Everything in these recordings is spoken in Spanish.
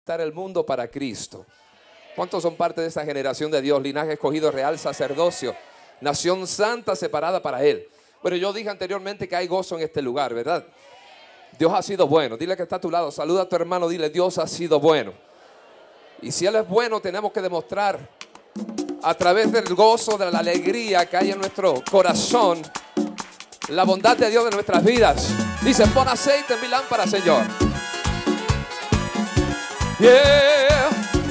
conquistar el mundo para Cristo. ¿Cuántos son parte de esa generación de Dios? Linaje escogido, real sacerdocio, nación santa separada para Él. Bueno, yo dije anteriormente que hay gozo en este lugar, ¿verdad? Dios ha sido bueno. Dile que está a tu lado, saluda a tu hermano, dile: Dios ha sido bueno. Y si Él es bueno, tenemos que demostrar a través del gozo, de la alegría que hay en nuestro corazón, la bondad de Dios en nuestras vidas. Dice: pon aceite en mi lámpara, Señor. Yeah.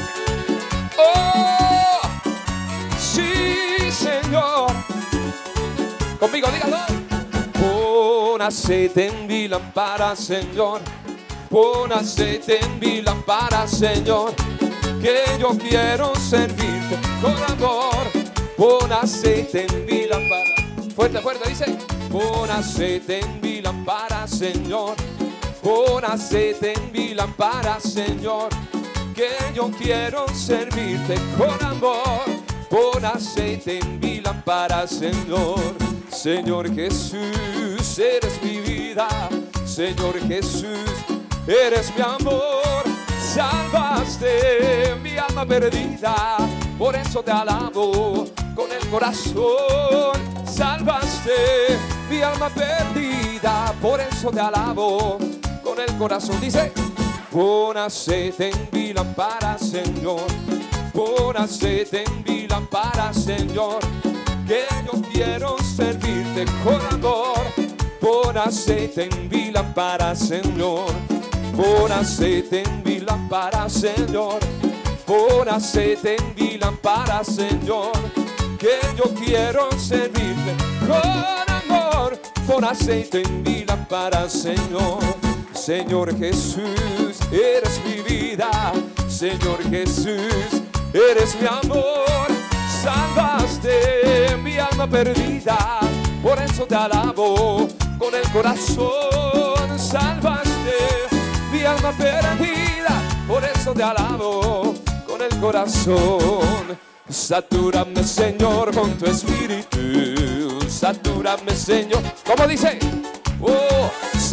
Oh, sí, Señor. Conmigo, dígalo. Pon aceite en mi lámpara, Señor. Pon aceite en mi lámpara, Señor, que yo quiero servirte con amor. Pon aceite en mi lámpara. Fuerte, fuerte, dice: pon aceite en mi lámpara, Señor. Pon aceite en mi lámpara, Señor, que yo quiero servirte con amor. Pon aceite en mi lámpara, Señor. Señor Jesús, eres mi vida. Señor Jesús, eres mi amor. Salvaste mi alma perdida, por eso te alabo con el corazón. Salvaste mi alma perdida, por eso te alabo con el corazón. Dice: pon aceite en mi lámpara, Señor. Pon aceite en mi lámpara, Señor, que yo quiero servirte con amor. Pon aceite en mi lámpara, Señor. Pon aceite en mi lámpara, Señor. Pon aceite en mi lámpara, Señor, que yo quiero servirte con amor. Pon aceite en mi lámpara, Señor. Señor Jesús, eres mi vida. Señor Jesús, eres mi amor. Salvaste mi alma perdida, por eso te alabo con el corazón. Salvaste mi alma perdida, por eso te alabo con el corazón. Satúrame, Señor, con tu espíritu. Satúrame, Señor. ¿Cómo dice? Oh,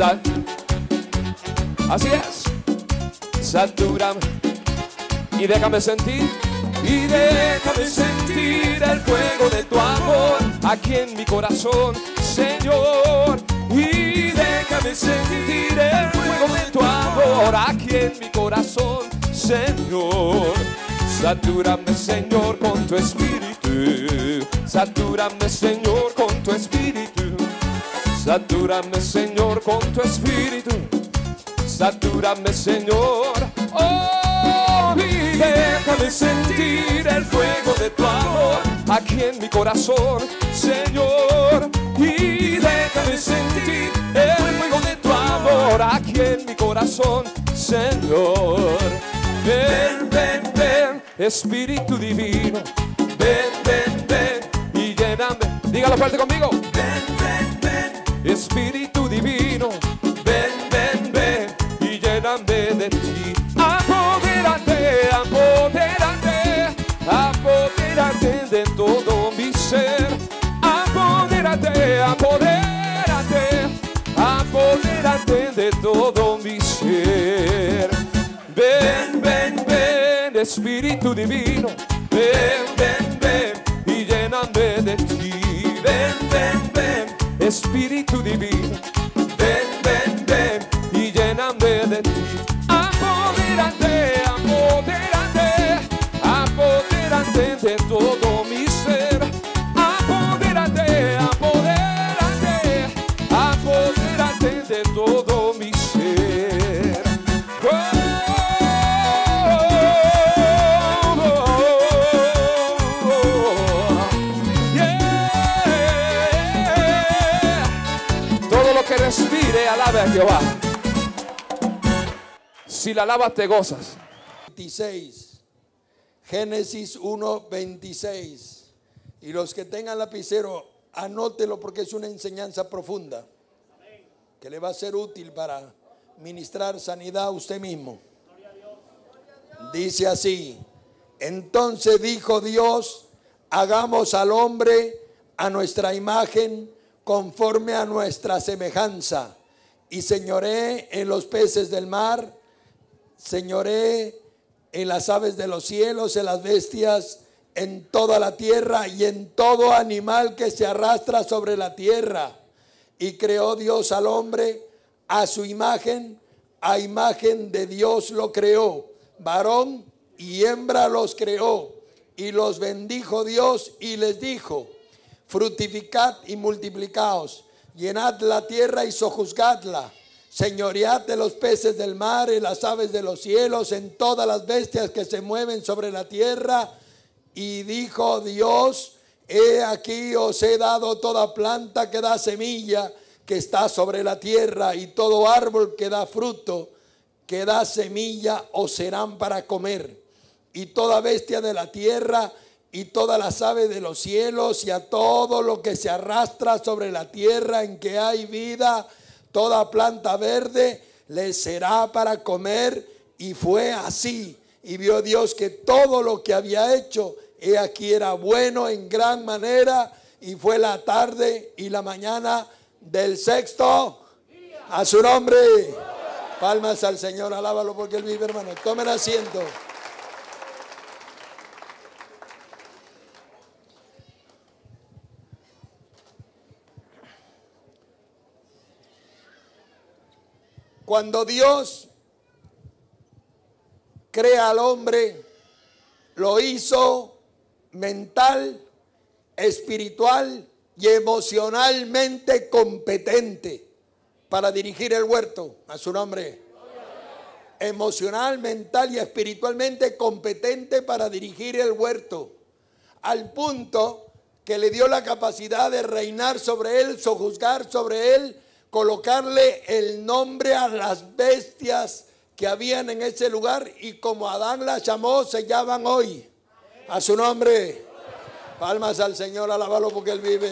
así es. Satúrame y déjame sentir. Y déjame sentir el fuego de tu amor aquí en mi corazón, Señor. Y déjame sentir el fuego de tu amor aquí en mi corazón, Señor. Satúrame, Señor, con tu espíritu. Satúrame, Señor, con tu espíritu. Satúrame, Señor, con tu espíritu. Satúrame, Señor. Oh, y déjame sentir el fuego de tu amor aquí en mi corazón, Señor. Y déjame sentir el fuego de tu amor aquí en mi corazón, Señor. Ven, ven, ven, Espíritu Divino. Ven, ven, ven y lléname. Dígalo fuerte conmigo. Ven, ven, ven, Espíritu Divino. Ven, ven, ven y lléname de ti. Apodérate, apodérate, apodérate de todo mi ser. Apodérate, apodérate, apodérate de todo mi ser. Ven, ven, ven, Espíritu Divino. Ven, ven, ven y lléname de ti. Ven, ven, ven, Espíritu Divino. Ven, ven, ven y lléname de ti. Apodérate, apodérate, apodérate de todo mi ser. Apodérate, apodérate, apodérate de todo mi ser. Todo lo que respire, alabe a Jehová. Si la alabas, te gozas. 26, Génesis 1:26. Y los que tengan lapicero, anótelo porque es una enseñanza profunda que le va a ser útil para ministrar sanidad a usted mismo. Dice así: entonces dijo Dios: hagamos al hombre a nuestra imagen, conforme a nuestra semejanza, y señoree en los peces del mar, señoree en las aves de los cielos, en las bestias, en toda la tierra y en todo animal que se arrastra sobre la tierra. Y creó Dios al hombre a su imagen, a imagen de Dios lo creó, varón y hembra los creó. Y los bendijo Dios y les dijo: fructificad y multiplicaos, llenad la tierra y sojuzgadla, señoread de los peces del mar, en las aves de los cielos, en todas las bestias que se mueven sobre la tierra. Y dijo Dios: he aquí os he dado toda planta que da semilla, que está sobre la tierra, y todo árbol que da fruto, que da semilla, os serán para comer. Y toda bestia de la tierra, y todas las aves de los cielos, y a todo lo que se arrastra sobre la tierra en que hay vida, toda planta verde, les será para comer. Y fue así. Y vio Dios que todo lo que había hecho, he aquí era bueno en gran manera. Y fue la tarde y la mañana del sexto. A su nombre. Palmas al Señor, alábalo porque Él vive, hermano. Tomen asiento. Cuando Dios crea al hombre, lo hizo mental, espiritual y emocionalmente competente para dirigir el huerto. A su nombre. Emocional, mental y espiritualmente competente para dirigir el huerto, al punto que le dio la capacidad de reinar sobre él, sojuzgar sobre él, colocarle el nombre a las bestias que habían en ese lugar, y como Adán las llamó, se llaman hoy. A su nombre. Palmas al Señor, alábalo porque Él vive.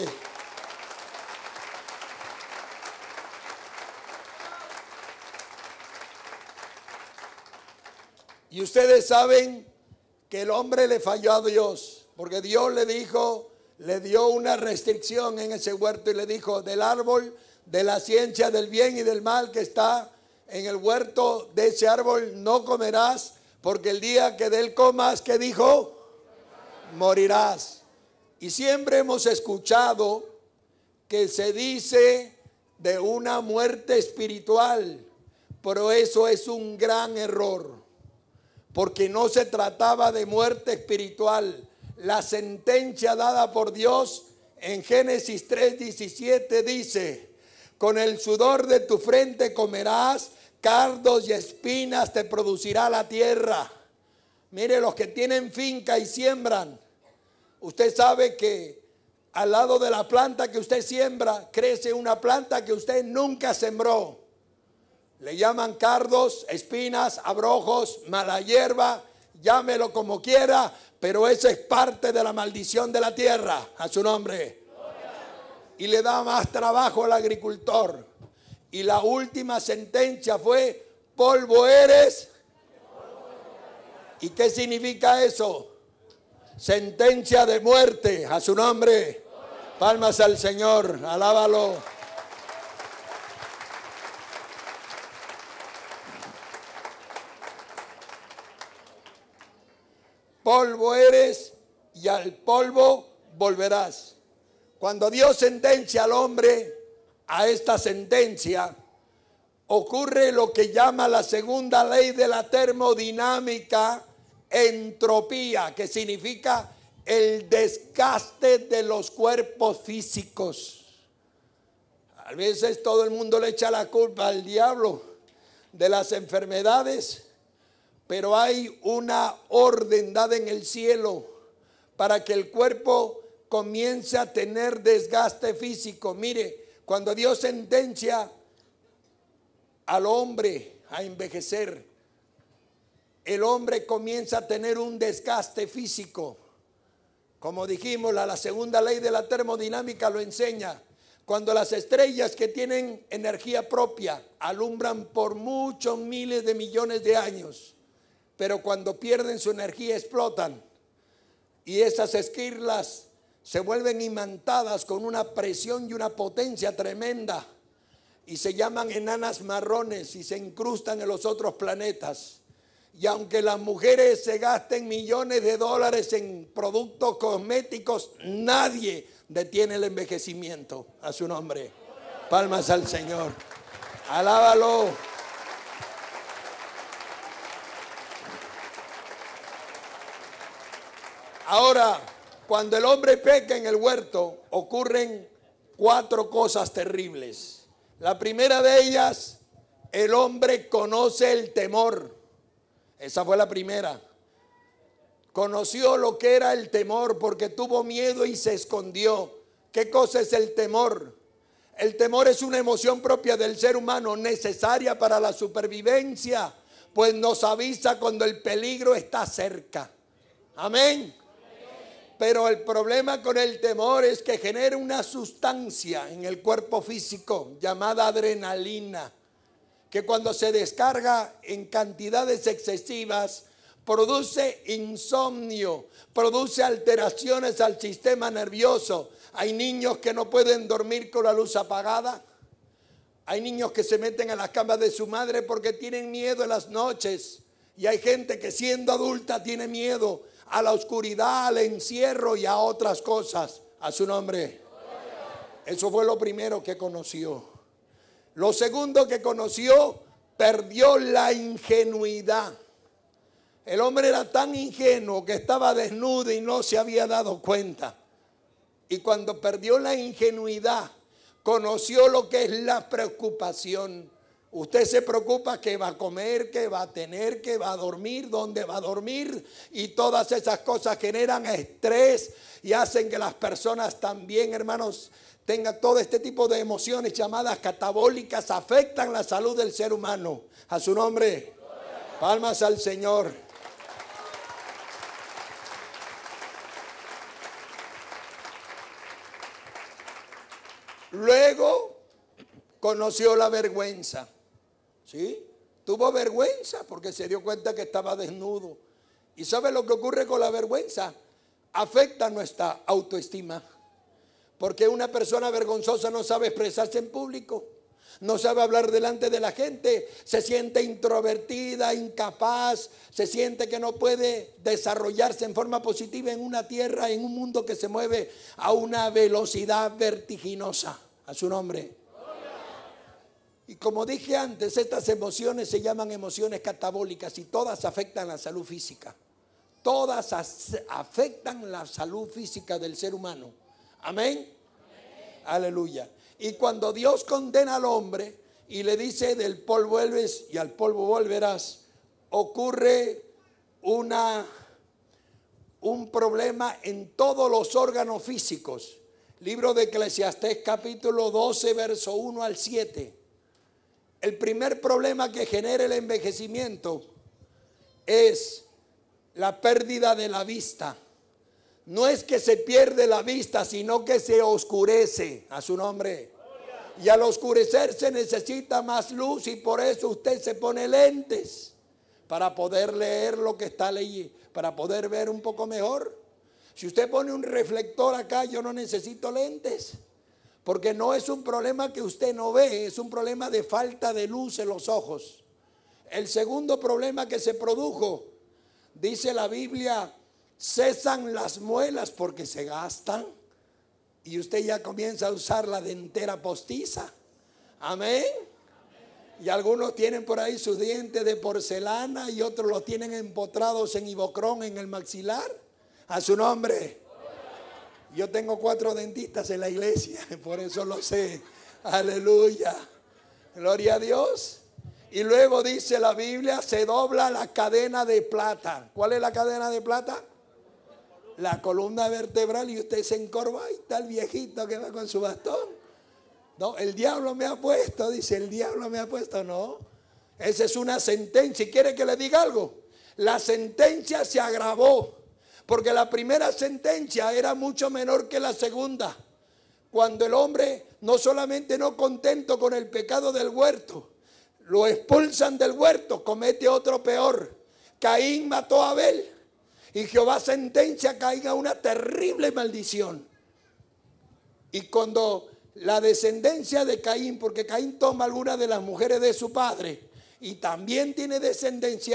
Y ustedes saben que el hombre le falló a Dios, porque Dios le dijo, le dio una restricción en ese huerto y le dijo: del árbol de la ciencia del bien y del mal que está en el huerto, de ese árbol no comerás, porque el día que de él comas, ¿qué dijo? Morirás. Y siempre hemos escuchado que se dice de una muerte espiritual, pero eso es un gran error, porque no se trataba de muerte espiritual. La sentencia dada por Dios en Génesis 3:17 dice: con el sudor de tu frente comerás, cardos y espinas te producirá la tierra. Mire, los que tienen finca y siembran, usted sabe que al lado de la planta que usted siembra, crece una planta que usted nunca sembró. Le llaman cardos, espinas, abrojos, mala hierba, llámelo como quiera, pero eso es parte de la maldición de la tierra. A su nombre. Y le da más trabajo al agricultor. Y la última sentencia fue: polvo eres. ¿Y qué significa eso? Sentencia de muerte. A su nombre. Palmas al Señor, alábalo. Polvo eres y al polvo volverás. Cuando Dios sentencia al hombre a esta sentencia, ocurre lo que llama la segunda ley de la termodinámica, entropía, que significa el desgaste de los cuerpos físicos. A veces todo el mundo le echa la culpa al diablo de las enfermedades, pero hay una orden dada en el cielo para que el cuerpo comience a tener desgaste físico. Mire, cuando Dios sentencia al hombre a envejecer, el hombre comienza a tener un desgaste físico. Como dijimos, la segunda ley de la termodinámica lo enseña. Cuando las estrellas que tienen energía propia alumbran por muchos miles de millones de años, pero cuando pierden su energía explotan, y esas esquirlas se vuelven imantadas con una presión y una potencia tremenda, y se llaman enanas marrones y se incrustan en los otros planetas. Y aunque las mujeres se gasten millones de dólares en productos cosméticos, nadie detiene el envejecimiento. A su nombre. Palmas al Señor. Alábalo. Ahora, cuando el hombre peca en el huerto, ocurren 4 cosas terribles. La primera de ellas, el hombre conoce el temor. Esa fue la primera. Conoció lo que era el temor porque tuvo miedo y se escondió. ¿Qué cosa es el temor? El temor es una emoción propia del ser humano, necesaria para la supervivencia, pues nos avisa cuando el peligro está cerca. Amén. Pero el problema con el temor es que genera una sustancia en el cuerpo físico llamada adrenalina, que cuando se descarga en cantidades excesivas produce insomnio, produce alteraciones al sistema nervioso. Hay niños que no pueden dormir con la luz apagada. Hay niños que se meten a las camas de su madre porque tienen miedo en las noches. Y hay gente que siendo adulta tiene miedo a la oscuridad, al encierro y a otras cosas. A su nombre. Eso fue lo primero que conoció. Lo segundo que conoció, perdió la ingenuidad. El hombre era tan ingenuo que estaba desnudo y no se había dado cuenta. Y cuando perdió la ingenuidad, conoció lo que es la preocupación. Usted se preocupa qué va a comer, qué va a tener, qué va a dormir, dónde va a dormir. Y todas esas cosas generan estrés y hacen que las personas también, hermanos, tengan todo este tipo de emociones llamadas catabólicas. Afectan la salud del ser humano. A su nombre. Palmas al Señor. Luego conoció la vergüenza. ¿Sí? Tuvo vergüenza porque se dio cuenta que estaba desnudo. ¿Y sabe lo que ocurre con la vergüenza? Afecta nuestra autoestima. Porque una persona vergonzosa no sabe expresarse en público. No sabe hablar delante de la gente. Se siente introvertida, incapaz. Se siente que no puede desarrollarse en forma positiva en una tierra, en un mundo que se mueve a una velocidad vertiginosa. A su nombre. Y como dije antes, estas emociones se llaman emociones catabólicas y todas afectan la salud física. Todas afectan la salud física del ser humano. Amén. Aleluya. Y cuando Dios condena al hombre y le dice del polvo vuelves y al polvo volverás, ocurre un problema en todos los órganos físicos. Libro de Eclesiastés capítulo 12 verso 1 al 7. El primer problema que genera el envejecimiento es la pérdida de la vista. No es que se pierde la vista, sino que se oscurece. A su nombre. Y al oscurecerse necesita más luz y por eso usted se pone lentes para poder leer lo que está leyendo, para poder ver un poco mejor. Si usted pone un reflector acá, yo no necesito lentes. Porque no es un problema que usted no ve, es un problema de falta de luz en los ojos. El segundo problema que se produjo, dice la Biblia, cesan las muelas porque se gastan. Y usted ya comienza a usar la dentera postiza. Amén. Y algunos tienen por ahí sus dientes de porcelana y otros los tienen empotrados en Ivocrón en el maxilar. A su nombre. Yo tengo 4 dentistas en la iglesia, por eso lo sé. Aleluya. Gloria a Dios. Y luego dice la Biblia, se dobla la cadena de plata. ¿Cuál es la cadena de plata? La columna vertebral, y usted se encorva y está el viejito que va con su bastón. No, el diablo me ha puesto, dice, el diablo me ha puesto. No, esa es una sentencia. ¿Y quiere que le diga algo? La sentencia se agravó. Porque la primera sentencia era mucho menor que la segunda. Cuando el hombre, no solamente no contento con el pecado del huerto, lo expulsan del huerto, comete otro peor. Caín mató a Abel y Jehová sentencia a Caín a una terrible maldición. Y cuando la descendencia de Caín, porque Caín toma alguna de las mujeres de su padre y también tiene descendencia,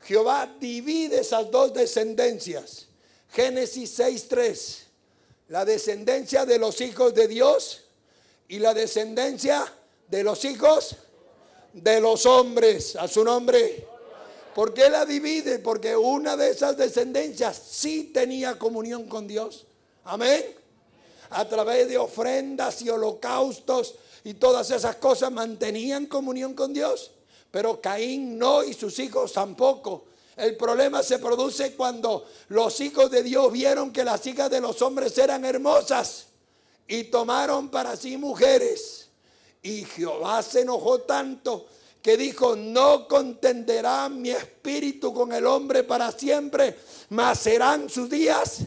Jehová divide esas dos descendencias. Génesis 6:3. La descendencia de los hijos de Dios y la descendencia de los hijos de los hombres. A su nombre. ¿Por qué la divide? Porque una de esas descendencias sí tenía comunión con Dios. Amén. A través de ofrendas y holocaustos y todas esas cosas mantenían comunión con Dios. Pero Caín no, y sus hijos tampoco. El problema se produce cuando los hijos de Dios vieron que las hijas de los hombres eran hermosas y tomaron para sí mujeres. Y Jehová se enojó tanto que dijo: no contenderá mi espíritu con el hombre para siempre, mas serán sus días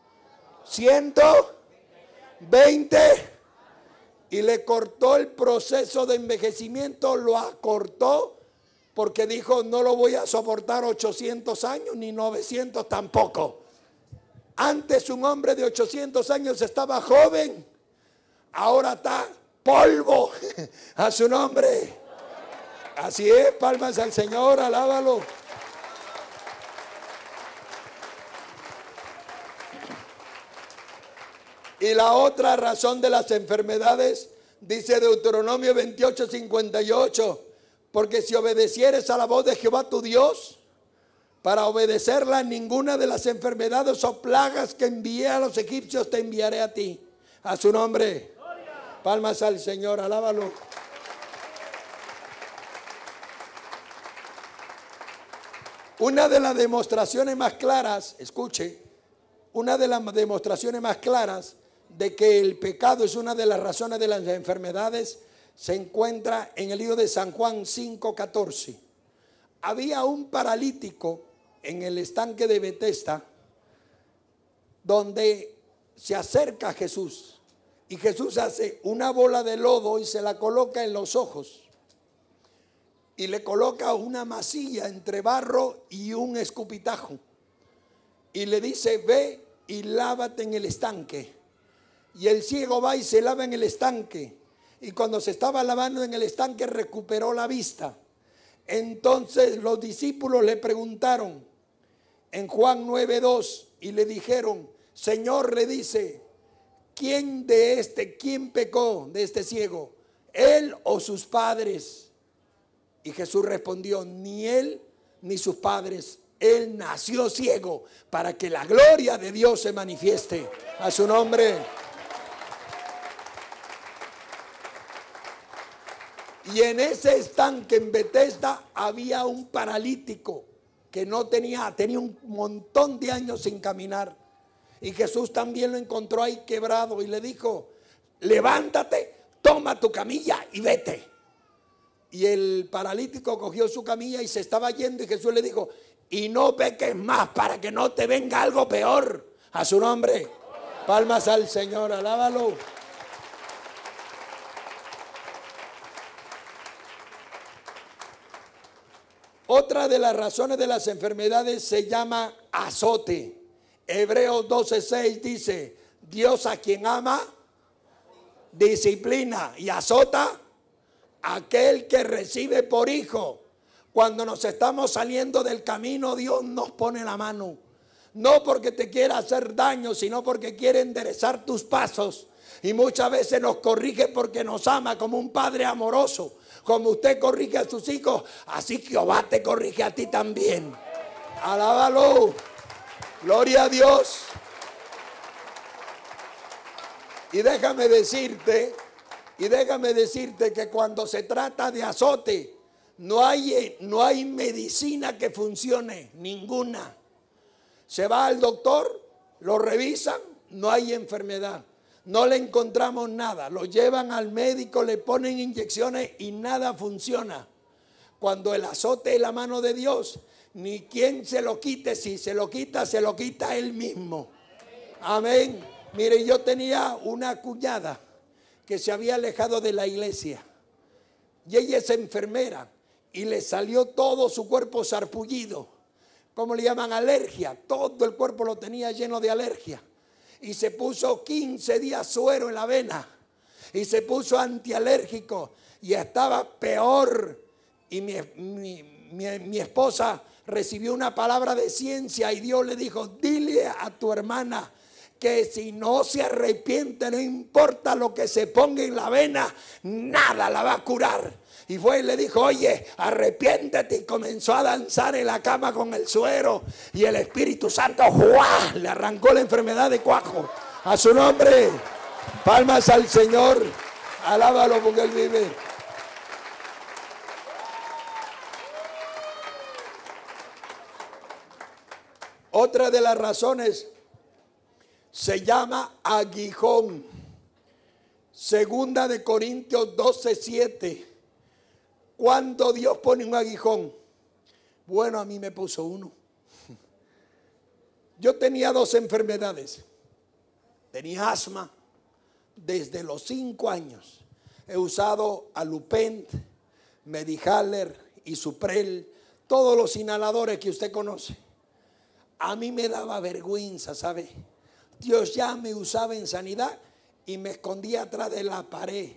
120. Y le cortó el proceso de envejecimiento, lo acortó. Porque dijo: no lo voy a soportar 800 años, ni 900 tampoco. Antes un hombre de 800 años estaba joven, ahora está polvo. A su nombre. Así es, palmas al Señor, alábalo. Y la otra razón de las enfermedades, dice Deuteronomio 28:58. Porque si obedecieres a la voz de Jehová tu Dios, para obedecerla, ninguna de las enfermedades o plagas que envié a los egipcios te enviaré a ti. A su nombre. Palmas al Señor, alábalo. Una de las demostraciones más claras, escuche, una de las demostraciones más claras de que el pecado es una de las razones de las enfermedades se encuentra en el libro de San Juan 5:14. Había un paralítico en el estanque de Betesda donde se acerca a Jesús y Jesús hace una bola de lodo y se la coloca en los ojos y le coloca una masilla entre barro y un escupitajo y le dice: ve y lávate en el estanque. Y el ciego va y se lava en el estanque. Y cuando se estaba lavando en el estanque recuperó la vista. Entonces los discípulos le preguntaron en Juan 9:2 y le dijeron: Señor, le dice, ¿quién pecó de este ciego? ¿Él o sus padres? Y Jesús respondió: ni él ni sus padres. Él nació ciego para que la gloria de Dios se manifieste. A su nombre. Y en ese estanque en Betesda había un paralítico que tenía un montón de años sin caminar. Y Jesús también lo encontró ahí quebrado y le dijo: levántate, toma tu camilla y vete. Y el paralítico cogió su camilla y se estaba yendo y Jesús le dijo: y no peques más para que no te venga algo peor. A su nombre. Palmas al Señor, alábalo. Otra de las razones de las enfermedades se llama azote. Hebreos 12:6 dice: Dios a quien ama, disciplina y azota a aquel que recibe por hijo. Cuando nos estamos saliendo del camino, Dios nos pone la mano. No porque te quiera hacer daño, sino porque quiere enderezar tus pasos. Y muchas veces nos corrige porque nos ama como un padre amoroso. Como usted corrige a sus hijos, así Jehová te corrige a ti también. Alábalo. Gloria a Dios. Y déjame decirte que cuando se trata de azote, no hay medicina que funcione, ninguna. Se va al doctor, lo revisan, no hay enfermedad. No le encontramos nada. Lo llevan al médico, le ponen inyecciones y nada funciona. Cuando el azote es la mano de Dios, ni quien se lo quite. Si se lo quita Él mismo. Amén. Mire, yo tenía una cuñada que se había alejado de la iglesia. Y ella es enfermera. Y le salió todo su cuerpo sarpullido. ¿Cómo le llaman? Alergia. Todo el cuerpo lo tenía lleno de alergia. Y se puso 15 días suero en la vena. Y se puso antialérgico. Y estaba peor. Y mi esposa recibió una palabra de ciencia y Dios le dijo, dile a tu hermana que si no se arrepiente, no importa lo que se ponga en la vena, nada la va a curar. Y fue y le dijo, oye, arrepiéntete. Y comenzó a danzar en la cama con el suero. Y el Espíritu Santo, ¡juá!, le arrancó la enfermedad de cuajo. A su nombre, palmas al Señor. Alábalo porque Él vive. Otra de las razones se llama aguijón. Segunda de Corintios 12:7. ¿Cuándo Dios pone un aguijón? Bueno, a mí me puso uno. Yo tenía 2 enfermedades. Tenía asma desde los 5 años. He usado Alupent, Medihaler, Isuprel, todos los inhaladores que usted conoce. A mí me daba vergüenza, ¿sabe? Dios ya me usaba en sanidad y me escondía atrás de la pared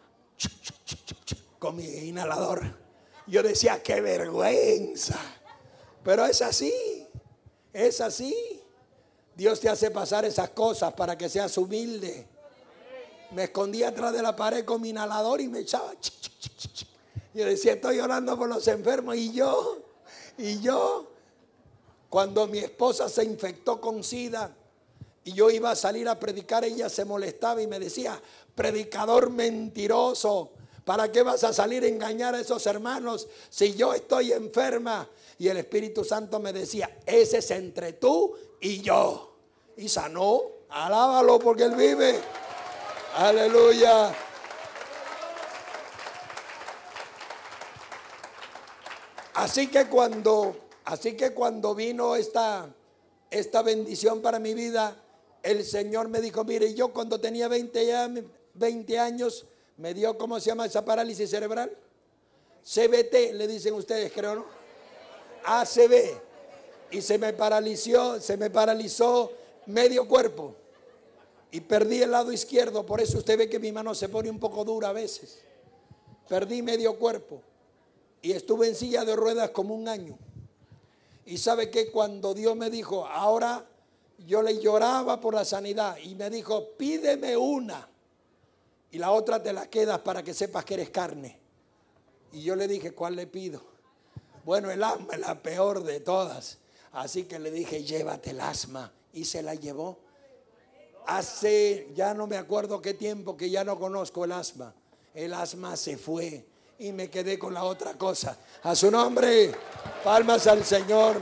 con mi inhalador. Yo decía, qué vergüenza. Pero es así, es así. Dios te hace pasar esas cosas para que seas humilde. Me escondía atrás de la pared con mi inhalador y me echaba. Yo decía, estoy orando por los enfermos. Y yo, cuando mi esposa se infectó con SIDA y yo iba a salir a predicar, ella se molestaba y me decía, predicador mentiroso, ¿para qué vas a salir a engañar a esos hermanos si yo estoy enferma? Y el Espíritu Santo me decía, ese es entre tú y yo. Y sanó. Alábalo porque Él vive. Aleluya. Así que cuando vino esta bendición para mi vida, el Señor me dijo, mire, yo cuando tenía 20 años, me dio, ¿cómo se llama esa parálisis cerebral? CBT, le dicen ustedes, creo, ¿no? ACV. Y se me paralizó medio cuerpo. Y perdí el lado izquierdo, por eso usted ve que mi mano se pone un poco dura a veces. Perdí medio cuerpo. Y estuve en silla de ruedas como 1 año. Y sabe que cuando Dios me dijo, ahora yo le lloraba por la sanidad. Y me dijo, pídeme una. Y la otra te la quedas para que sepas que eres carne. Y yo le dije, ¿cuál le pido? Bueno, el asma es la peor de todas. Así que le dije, llévate el asma. Y se la llevó. Hace, ya no me acuerdo qué tiempo que ya no conozco el asma. El asma se fue y me quedé con la otra cosa. A su nombre, palmas al Señor.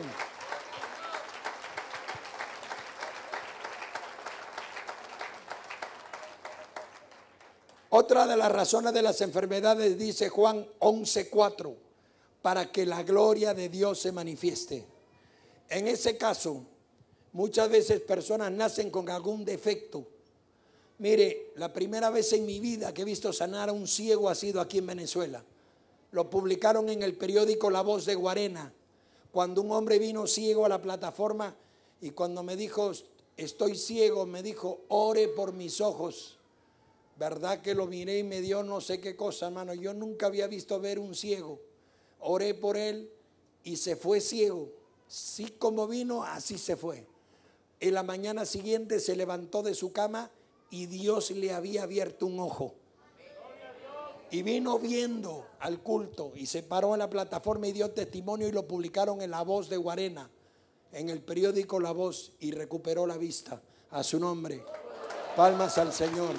Otra de las razones de las enfermedades, dice Juan 11:4, para que la gloria de Dios se manifieste. En ese caso, muchas veces personas nacen con algún defecto. Mire, la primera vez en mi vida que he visto sanar a un ciego ha sido aquí en Venezuela. Lo publicaron en el periódico La Voz de Guarena, cuando un hombre vino ciego a la plataforma y cuando me dijo, estoy ciego, me dijo, ore por mis ojos. Verdad que lo miré y me dio no sé qué cosa, hermano. Yo nunca había visto ver un ciego. Oré por él y se fue ciego. Sí, como vino, así se fue. En la mañana siguiente se levantó de su cama y Dios le había abierto un ojo. Y vino viendo al culto y se paró en la plataforma y dio testimonio y lo publicaron en La Voz de Guarena, en el periódico La Voz, y recuperó la vista. A su nombre. Palmas al Señor.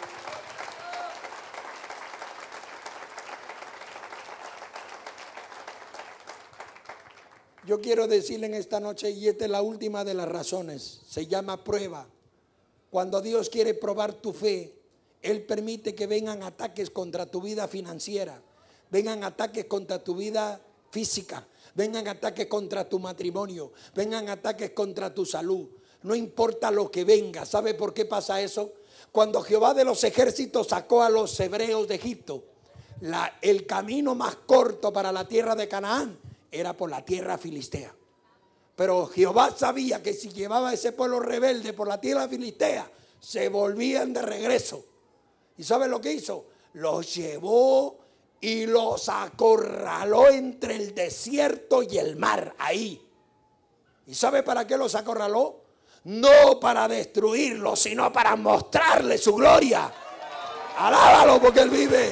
Yo quiero decirle en esta noche, y esta es la última de las razones, se llama prueba. Cuando Dios quiere probar tu fe, Él permite que vengan ataques contra tu vida financiera, vengan ataques contra tu vida física, vengan ataques contra tu matrimonio, vengan ataques contra tu salud. No importa lo que venga. ¿Sabe por qué pasa eso? Cuando Jehová de los ejércitos sacó a los hebreos de Egipto, el camino más corto para la tierra de Canaán era por la tierra filistea. Pero Jehová sabía que si llevaba a ese pueblo rebelde por la tierra filistea, se volvían de regreso. ¿Y sabe lo que hizo? Los llevó y los acorraló entre el desierto y el mar, ahí. ¿Y sabe para qué los acorraló? No para destruirlos, sino para mostrarle su gloria. Alábalo porque Él vive.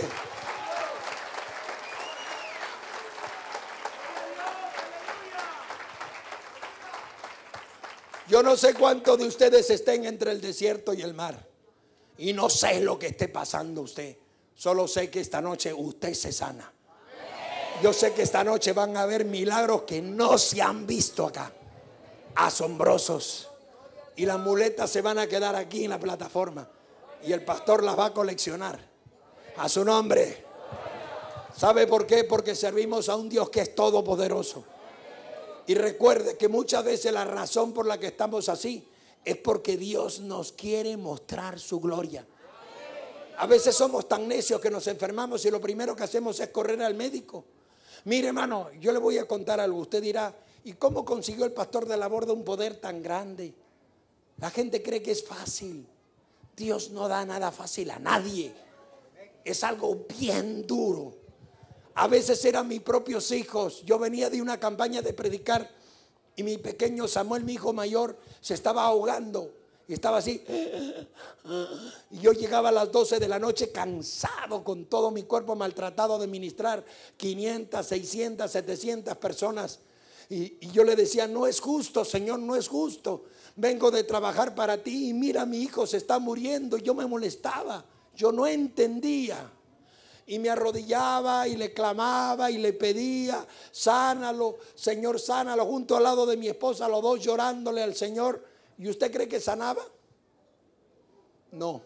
Yo no sé cuántos de ustedes estén entre el desierto y el mar. Y no sé lo que esté pasando usted. Solo sé que esta noche usted se sana. Yo sé que esta noche van a haber milagros que no se han visto acá. Asombrosos. Y las muletas se van a quedar aquí en la plataforma. Y el pastor las va a coleccionar. A su nombre. ¿Sabe por qué? Porque servimos a un Dios que es todopoderoso. Y recuerde que muchas veces la razón por la que estamos así es porque Dios nos quiere mostrar su gloria. A veces somos tan necios que nos enfermamos y lo primero que hacemos es correr al médico. Mire, hermano, yo le voy a contar algo. Usted dirá, ¿y cómo consiguió el pastor de la Borda un poder tan grande? La gente cree que es fácil. Dios no da nada fácil a nadie. Es algo bien duro. A veces eran mis propios hijos. Yo venía de una campaña de predicar y mi pequeño Samuel, mi hijo mayor, se estaba ahogando y estaba así. Y yo llegaba a las 12 de la noche cansado, con todo mi cuerpo maltratado de ministrar 500, 600, 700 personas. Y yo le decía, no es justo, Señor, no es justo. Vengo de trabajar para ti y mira, mi hijo se está muriendo. Yo me molestaba, yo no entendía. Y me arrodillaba y le clamaba y le pedía, sánalo, Señor, sánalo, junto al lado de mi esposa, los dos llorándole al Señor. ¿Y usted cree que sanaba? No.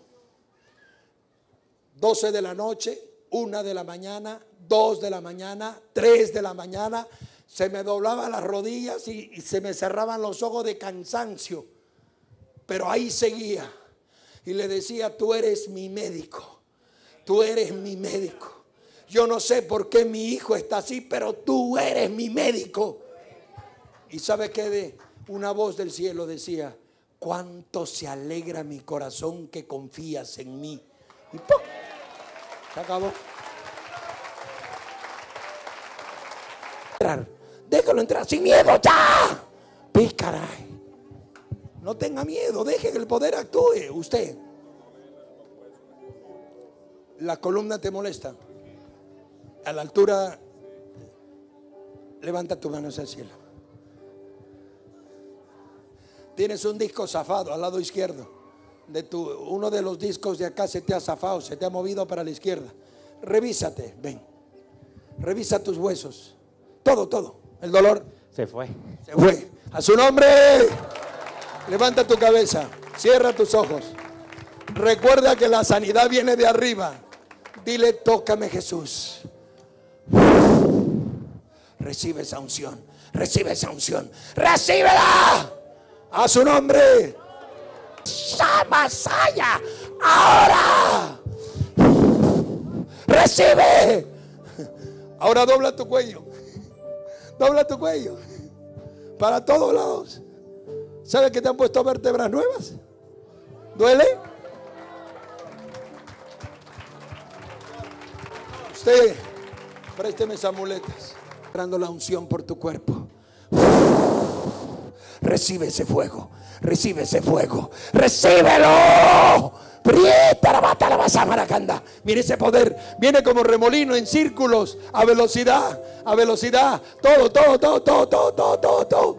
12 de la noche, 1 de la mañana, 2 de la mañana, 3 de la mañana, se me doblaban las rodillas y se me cerraban los ojos de cansancio. Pero ahí seguía y le decía, tú eres mi médico. Tú eres mi médico. Yo no sé por qué mi hijo está así, pero tú eres mi médico. Y ¿sabe qué? Una voz del cielo decía, cuánto se alegra mi corazón que confías en mí. Y ¡pum! Se acabó. Déjalo entrar sin miedo, ya. Pícaray. No tenga miedo, deje que el poder actúe. Usted. La columna te molesta. A la altura, levanta tus manos al cielo. Tienes un disco zafado al lado izquierdo. Uno de los discos de acá se te ha zafado, se te ha movido para la izquierda. Revísate, ven. Revisa tus huesos. Todo. El dolor se fue. Se fue. A su nombre. Levanta tu cabeza. Cierra tus ojos. Recuerda que la sanidad viene de arriba. Dile, tócame, Jesús. Recibe esa unción. Recibe esa unción. ¡Recíbela! A su nombre. Shamasaya. Ahora. Recibe. Ahora dobla tu cuello. Dobla tu cuello. Para todos lados. ¿Sabes que te han puesto vértebras nuevas? ¿Duele? Usted, présteme esas muletas. Dando la unción por tu cuerpo. Recibe ese fuego. Recibe ese fuego. ¡Recíbelo! Mire ese poder. Viene como remolino en círculos. A velocidad. A velocidad. Todo.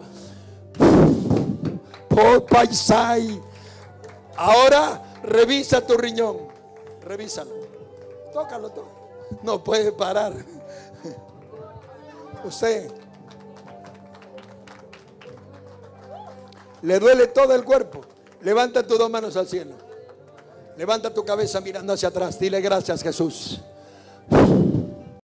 Por paisai. Ahora revisa tu riñón. Revísalo. Tócalo. No puede parar. Usted le duele todo el cuerpo. Levanta tus dos manos al cielo. Levanta tu cabeza mirando hacia atrás. Dile gracias, Jesús.